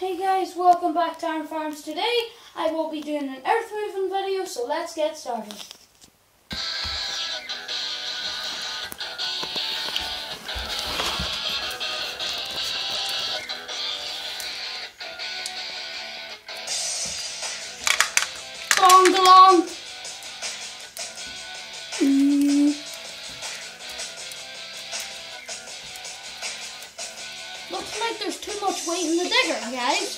Hey guys, welcome back to Iron Farms. Today I will be doing an earth moving video, so let's get started. Along. Looks like there's too much weight in the digger, guys.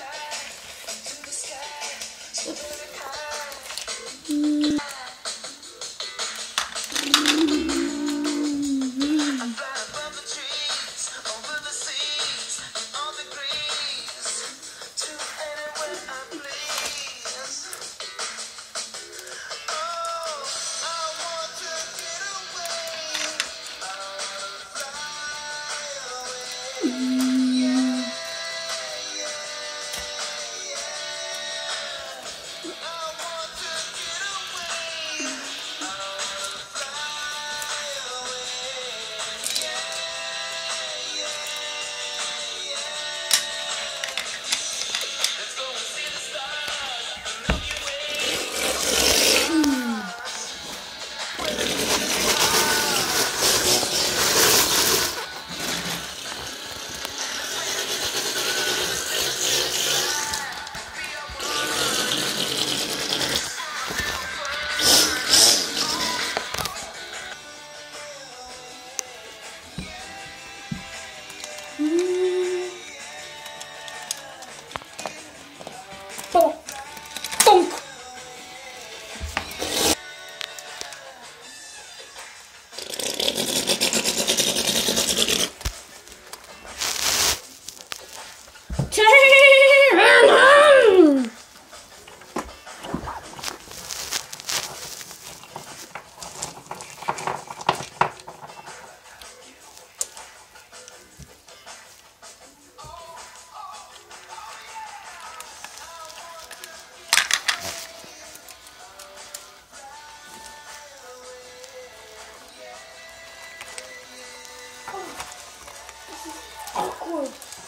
Awkward.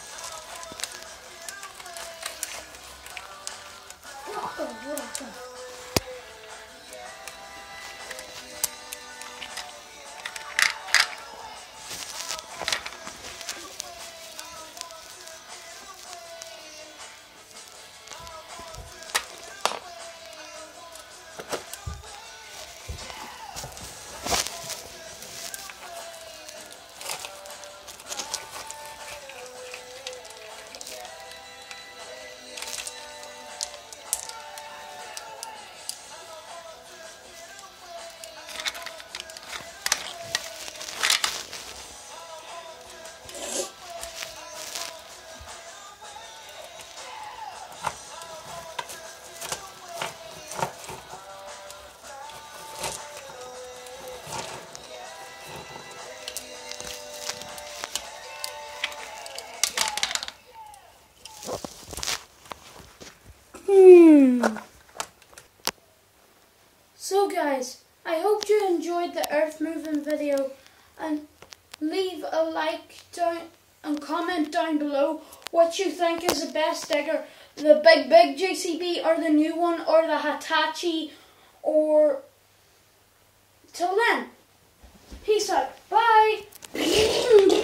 So guys, I hope you enjoyed the earth moving video, and leave a like down and comment down below what you think is the best digger, the big JCB or the new one or the Hitachi, or till then, peace out, bye.